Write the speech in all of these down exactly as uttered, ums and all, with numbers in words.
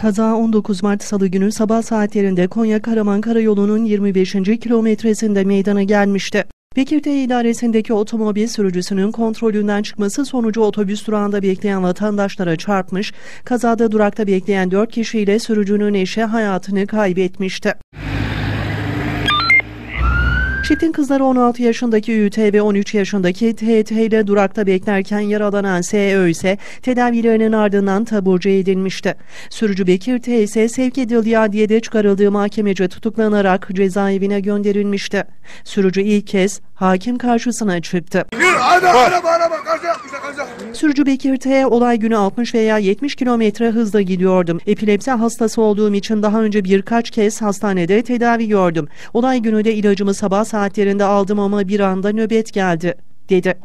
Kaza on dokuz Mart Salı günü sabah saatlerinde Konya-Karaman Karayolu'nun yirmi beşinci kilometresinde meydana gelmişti. Bekirtepe idaresindeki otomobil sürücüsünün kontrolünden çıkması sonucu otobüs durağında bekleyen vatandaşlara çarpmış, kazada durakta bekleyen dört kişiyle sürücünün eşi hayatını kaybetmişti. Çiftin kızları on altı yaşındaki Ü T ve on üç yaşındaki T T ile durakta beklerken yaralanan S Ö ise tedavilerinin ardından taburcu edilmişti. Sürücü Bekir T ise sevk edildiği adliyede çıkarıldığı mahkemece tutuklanarak cezaevine gönderilmişti. Sürücü ilk kez hakim karşısına çıktı. Sürücü Bekir T, olay günü altmış veya yetmiş kilometre hızla gidiyordum. Epilepsi hastası olduğum için daha önce birkaç kez hastanede tedavi gördüm. Olay günü de ilacımı sabah saatlerinde aldım ama bir anda nöbet geldi, dedi.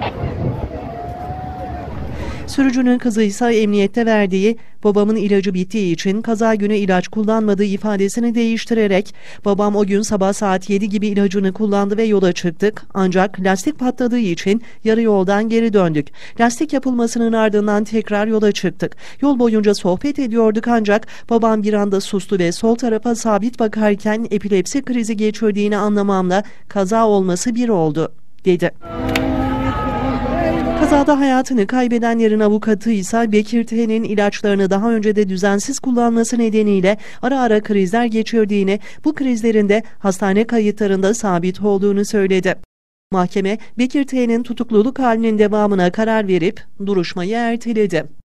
Sürücünün kızı ise emniyette verdiği "babamın ilacı bittiği için kaza günü ilaç kullanmadığı" ifadesini değiştirerek "babam o gün sabah saat yedi gibi ilacını kullandı ve yola çıktık. Ancak lastik patladığı için yarı yoldan geri döndük. Lastik yapılmasının ardından tekrar yola çıktık. Yol boyunca sohbet ediyorduk ancak babam bir anda sustu ve sol tarafa sabit bakarken epilepsi krizi geçirdiğini anlamamla kaza olması bir oldu", dedi. Kazada hayatını kaybedenlerin avukatı ise Bekir T'nin ilaçlarını daha önce de düzensiz kullanması nedeniyle ara ara krizler geçirdiğini, bu krizlerin de hastane kayıtlarında sabit olduğunu söyledi. Mahkeme, Bekir T'nin tutukluluk halinin devamına karar verip duruşmayı erteledi.